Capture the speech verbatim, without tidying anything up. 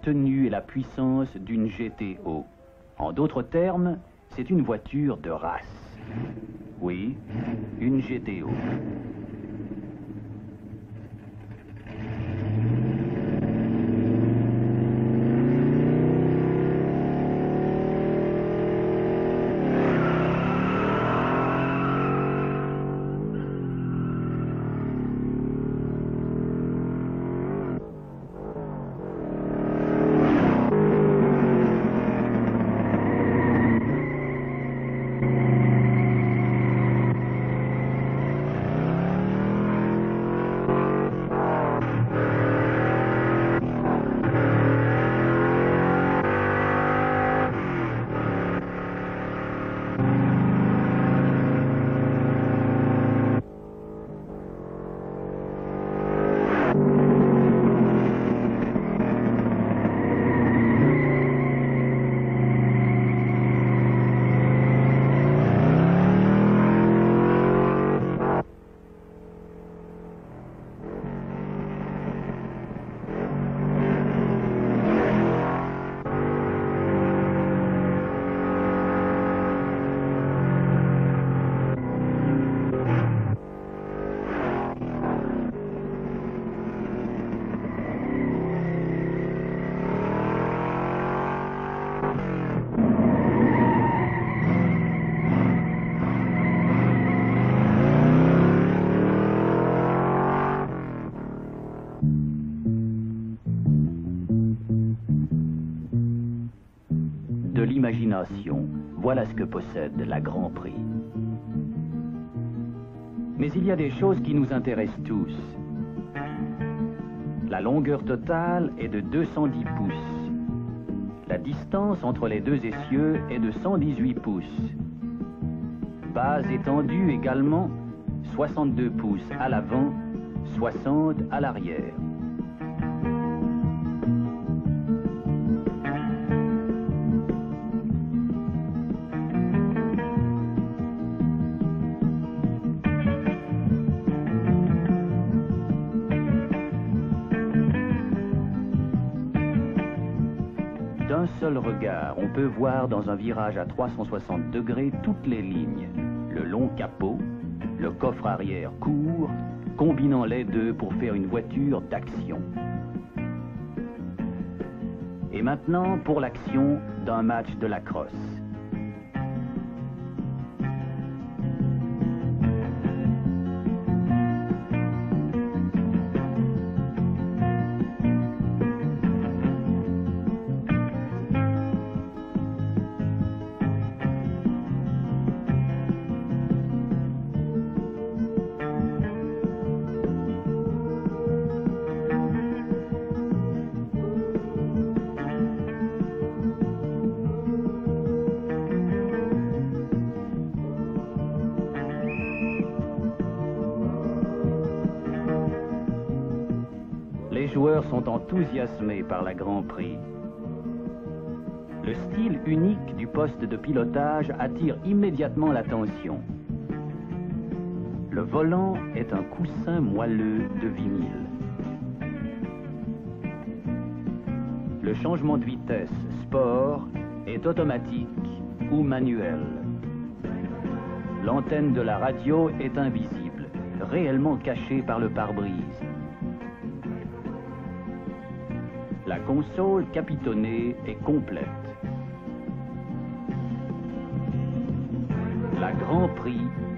tenue et la puissance d'une G T O. En d'autres termes, c'est une voiture de race. Oui, une G T O. De l'imagination, voilà ce que possède la Grand Prix. Mais il y a des choses qui nous intéressent tous. La longueur totale est de deux cent dix pouces. La distance entre les deux essieux est de cent dix-huit pouces. Base étendue également, soixante-deux pouces à l'avant, soixante à l'arrière. D'un seul regard, on peut voir dans un virage à trois cent soixante degrés toutes les lignes. Le long capot, le coffre arrière court, combinant les deux pour faire une voiture d'action. Et maintenant, pour l'action d'un match de lacrosse. Les joueurs sont enthousiasmés par la Grand Prix. Le style unique du poste de pilotage attire immédiatement l'attention. Le volant est un coussin moelleux de vinyle. Le changement de vitesse sport est automatique ou manuel. L'antenne de la radio est invisible, réellement cachée par le pare-brise. La console capitonnée est complète. La Grand Prix